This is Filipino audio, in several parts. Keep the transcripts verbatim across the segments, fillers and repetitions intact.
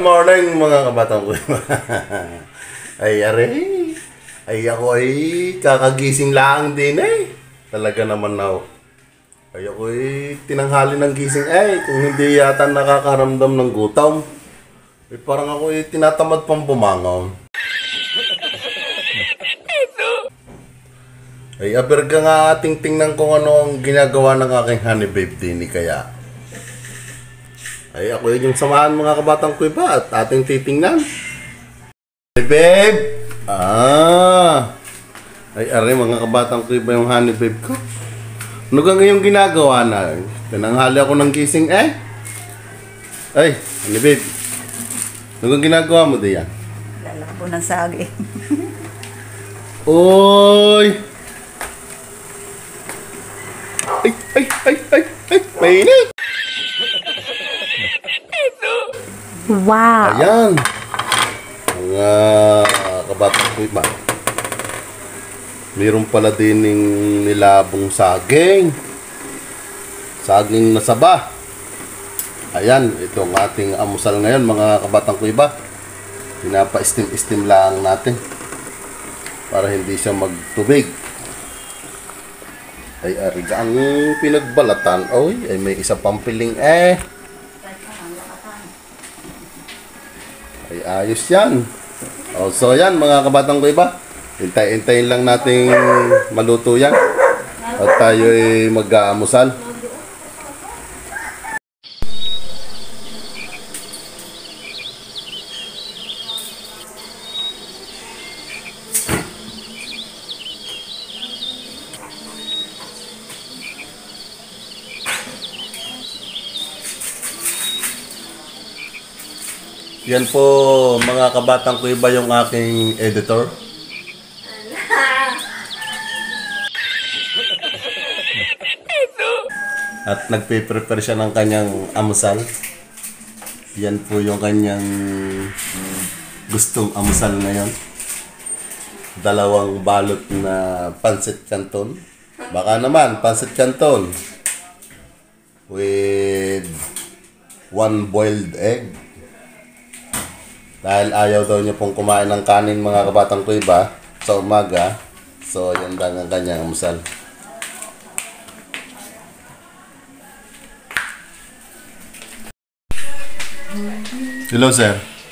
morning mga kabatang ko. Ay, are. Ay, ako ay kakagising lang din eh. Talaga naman ako. Ay, ako ay tinanghali ng gising eh. Kung hindi yata nakakaramdam ng gutom. Ay, parang ako ay tinatamad pang bumangon. Ay, aber ka nga ating tingnan kung ano ang ginagawa ng aking honey babe din kaya. Ay, ako yun yung samahan mga kabatang ko ba at ating titingnan. Hey, babe! Ah! Ay, are mga kabatang ko ba yung honey babe ko? Ano ka ngayong ginagawa na? Tinanghali ako ng gising eh. Ay, honey babe. Ano kang ginagawa mo diyan? Lalakbo ng saging. Oy! Ay, ay, ay, ay, ay, mainit! Wow! Ayan! Mga kabatang ko ba? Meron pala din ng nilabong saging. Saging na saba. Ayan, ito ang ating amusal ngayon mga kabatang ko ba? Pinapa-steam-steam lang natin para hindi siya magtubig. Ay, ariga ang pinagbalatan. Oy, ay may isa pang piling eh. Ay, ayos yan. O, so yan mga kabatang ko ba? Hintay-hintayin lang nating maluto yan. At tayo ay mag-aamusal. Yan po mga kabatang ko iba yung aking editor. At nagpe-prepare siya ng kanyang amusal. Yan po yung kanyang gustong amusal ngayon. Dalawang balot na pancit canton. Baka naman pancit canton with one boiled egg. Dahil ayaw daw niya pong kumain ng kanin mga kabatang ko iba sa umaga. So, yan lang ang kanyang amusal. Hello, sir.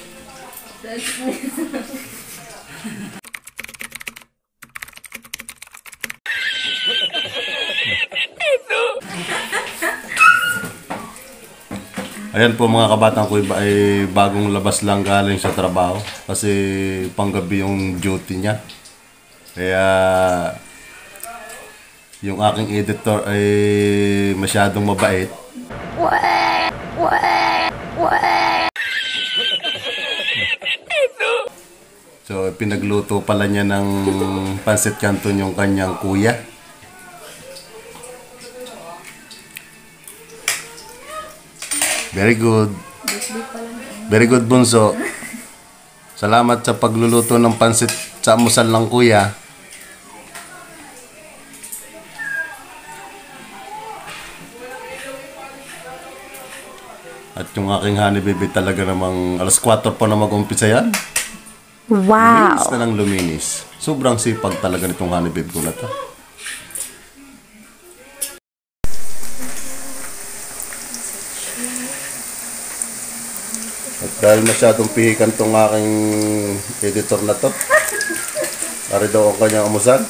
Ayan po mga kabatang ko iba ay bagong labas lang galing sa trabaho kasi panggabi yung duty niya. Kaya yung aking editor ay masyadong mabait. So pinagluto pala niya ng pancit canton yung kanyang kuya. Very good. Very good, Bunso. Salamat sa pagluluto ng pansit sa amusal ng kuya. At yung aking honey baby talaga namang alas kwatro pa na mag-umpisa yan. Wow! Luminis na ng luminis. Sobrang sipag talaga nitong honey baby ko na to. At dahil masyadong pihikan tong aking editor na to, pare daw ang kanyang amusal.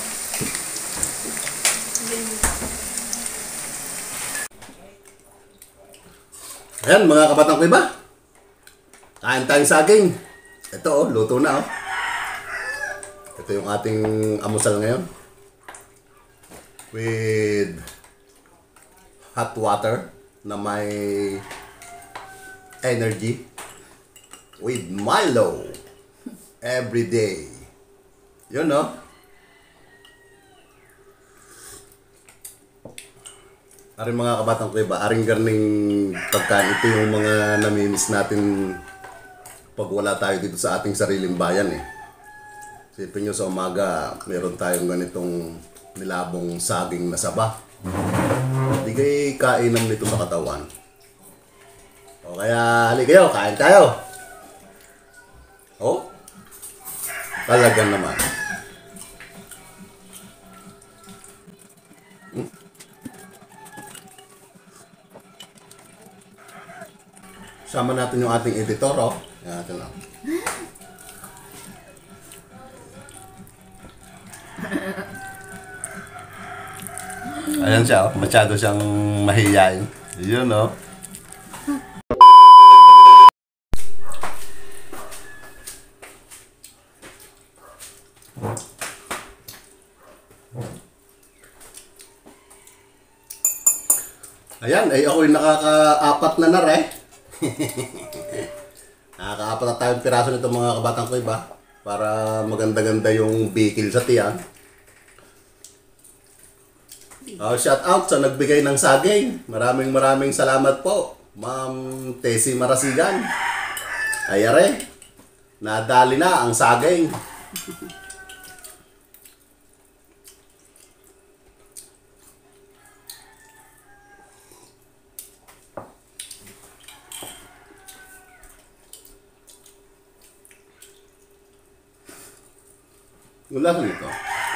Ayan mga kabatang ko iba, kain tayong saging. Ito oh, luto na oh. Ito yung ating amusal ngayon with hot water na may energy. With Milo every day. Yun no? Aring mga kabatang ko iba, aring garning pagkain. Ito yung mga namimiss natin pag wala tayo dito sa ating sariling bayan eh. Sipin nyo sa umaga, meron tayong ganitong nilabong saging na saba. Hindi kayo kainam nito sa katawan. O kaya, hali kayo, kain tayo. Oh, talaga naman. Hmm? Sama natin yung ating editor, oh. Yan natin lang. Ayan siya, oh. Masyado siyang mahihayin. Yun, oh. Ayan, ay ako'y nakaka-apat na na rin. Nakaka-apat na tayong piraso nito mga kabatang ko iba. Para maganda-ganda yung bikil sa tiyan. Uh, shout out sa nagbigay ng saging. Maraming maraming salamat po, Ma'am Tessie Marasigan. Ayare, nadali na ang saging. Wala ko nito.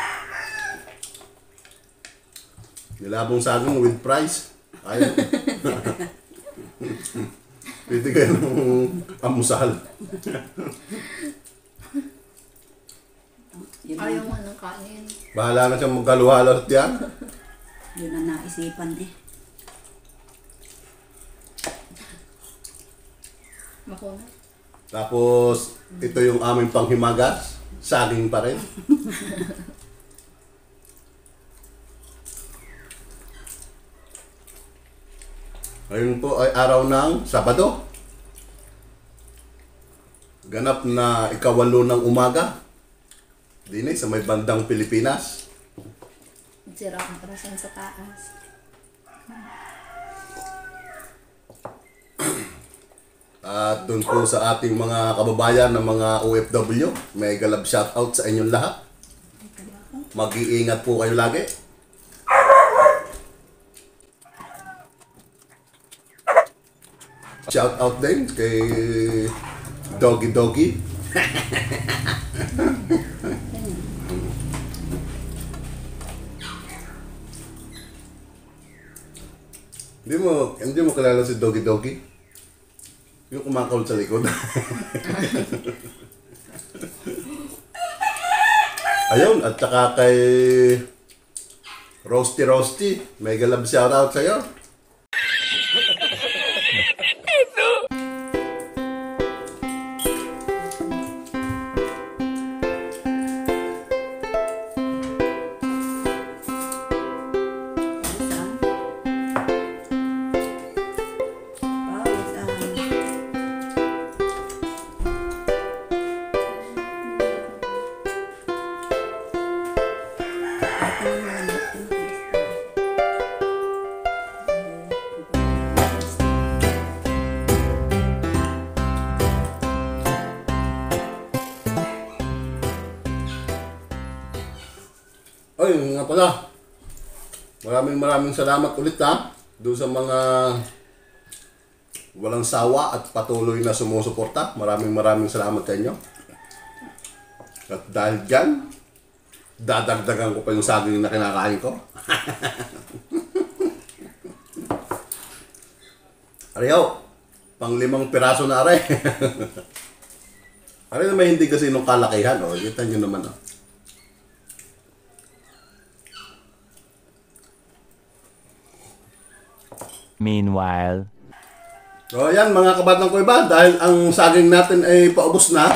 Nilabong saging with price. Ayaw. Pwede kayo ng amusal. Ayaw nga ng kanin. Bahala na siyang magkaluhalo at yan. Yun ang naisipan eh. Makuna. Tapos, ito yung aming panghimagas. Saging pa rin. Ngayon po ay araw ng Sabado. Ganap na ikawalo ng umaga. Dini sa may bandang Pilipinas. Sira ang karasan sa taas. At doon po sa ating mga kababayan ng mga O F W, may galab shoutout sa inyong lahat. Mag-iingat po kayo lagi. Shoutout din kay Doggy Doggy. Hindi mo, hindi mo kilala si Doggy Doggy? Yung kumakawal sa likod. Ayun, at saka kay Roasty Roasty, may galab shoutout sa'yo. Ay, nga pala. Maraming maraming salamat ulit ha. Doon sa mga walang sawa at patuloy na sumusuporta. Maraming maraming salamat sa inyo. At dahil dyan, dadagdagan ko pa yung saging na kinakain ko. Ariyo, pang limang piraso na are. Ariyo naman hindi kasi nung kalakihan. O, kita nyo naman. O. Meanwhile, So yan mga kabatang ko iba, dahil ang saging natin ay paubos na,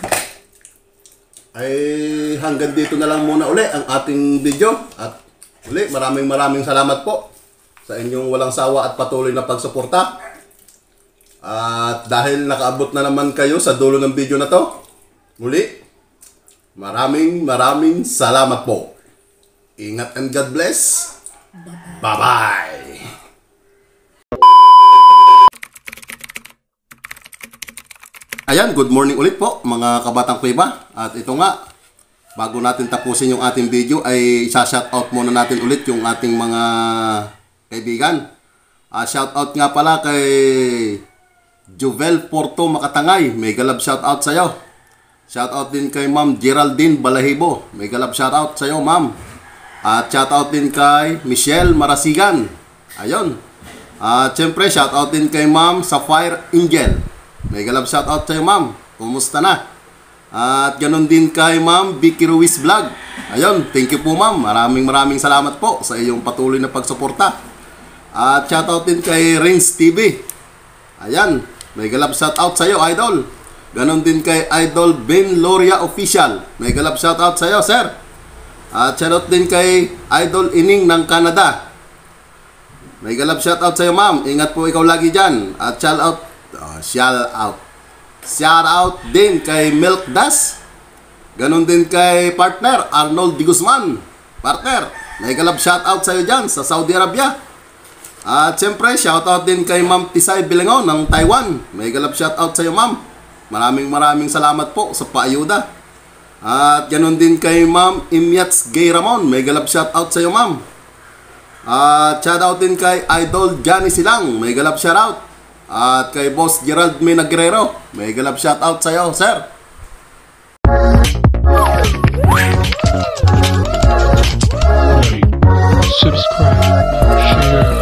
ay hanggang dito na lang muna uli ang ating video. At uli, maraming maraming salamat po sa inyong walang sawa at patuloy na pagsuporta. At dahil nakaabot na naman kayo sa dulo ng video na to, muli, maraming maraming salamat po. Ingat and God bless. Bye-bye. Ayan, good morning ulit po mga kabatang kuiba. At ito nga, bago natin tapusin yung ating video ay isa-shoutout muna natin ulit yung ating mga kaibigan. Uh, shoutout nga pala kay Jovel Porto Makatangay. May galab shoutout sa'yo. Shoutout din kay Ma'am Geraldine Balahibo. Mega love shoutout sa iyo, Ma'am. At shoutout din kay Michelle Marasigan. Ayun. At syempre, shoutout din kay Ma'am Sapphire Angel. Mega love shoutout sa iyo, Ma'am. Kumusta na? At ganun din kay Ma'am Vicky Ruiz Vlog. Ayun, thank you po, Ma'am. Maraming maraming salamat po sa iyong patuloy na pagsuporta. At shoutout din kay Rins T V. Ayan, mega love shoutout sa iyo, Idol. Ganon din kay Idol Ben Loria Official. Mega love shoutout sa iyo, sir. At shoutout din kay Idol Ining ng Canada. Mega love shoutout sa iyo, ma'am. Ingat po ikaw lagi dyan. At shoutout, oh, shoutout. Shoutout din kay Milk Das. Ganon din kay partner Arnold Di Guzman. Partner, mega love shoutout sa iyo dyan sa Saudi Arabia. At siyempre, shoutout din kay Ma'am Tisay Bilangon ng Taiwan. Mega love shoutout sa iyo, ma'am. Maraming maraming salamat po sa paayuda. At ganoon din kay Ma'am Imyats Gay Ramon. Mega love shoutout sa iyo, ma'am. At shoutout din kay Idol Johnny Silang. Mega love shoutout. At kay Boss Gerald Menagrero. Mega love shoutout sa iyo, sir. Subscribe, share.